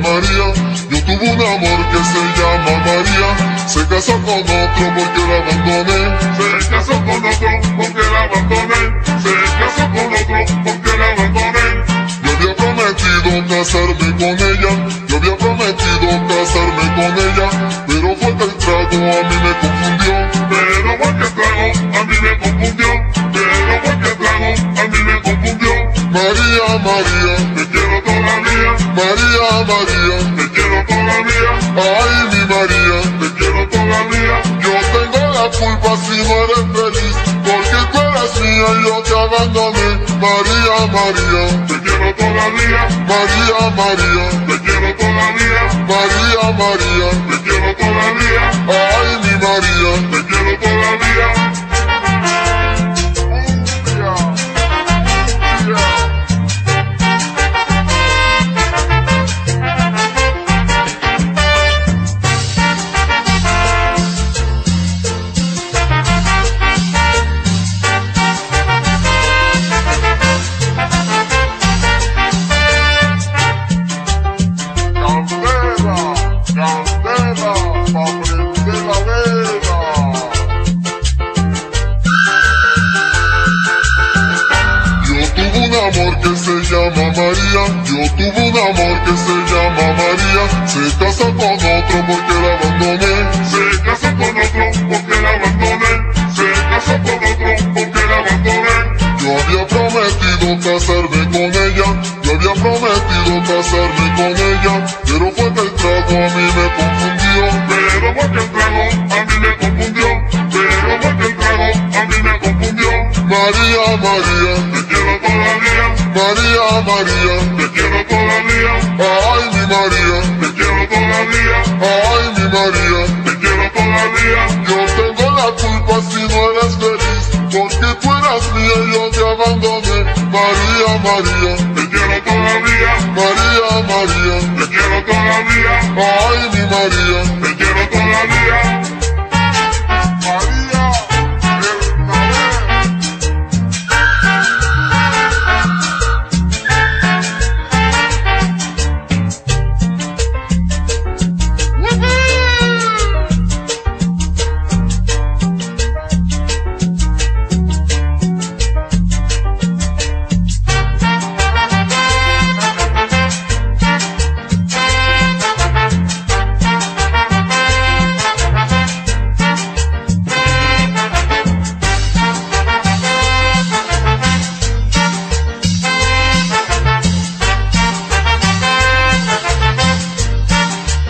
María. Yo tuve un amor que se llama María. Se casó con otro porque la abandoné. Se casó con otro porque la abandoné. Se casó con otro porque la abandoné. Yo había prometido casarme con ella. Yo había prometido casarme con ella. Pero fue que el trago a mí me confundió. Pero fue que el trago a mí me confundió. Pero fue que el trago a mí me confundió. María, María, te quiero todavía. María, María, te quiero todavía. Ay, mi María, te quiero todavía. Yo tengo la culpa si no eres feliz, porque tú eres mía y yo te abandoné. María, María, te quiero todavía. María, María, te quiero todavía. María, María, te quiero todavía. Ay, mi María, te quiero todavía. Amor que se llama María, yo tuve un amor que se llama María. Se casó con otro porque la abandoné. Se casó con otro porque la abandoné. Se casó con otro porque la abandoné. Yo había prometido casarme con ella. Yo había prometido casarme con ella. Pero fue que el trago a mí me confundió. Pero fue que el trago a mí me confundió. Pero fue que el trago a mí me confundió. María, María, te quiero todavía. María, María, te quiero todavía. Ay, mi María, te quiero todavía. Ay, mi María, te quiero todavía. Yo tengo la culpa si no eres feliz, porque tú eras mía y yo te abandoné. María, María, te quiero todavía. María, María, te quiero todavía. Ay, mi María, te quiero todavía. María.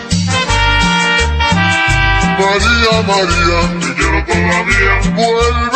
María, María, te quiero todavía. Vuelve.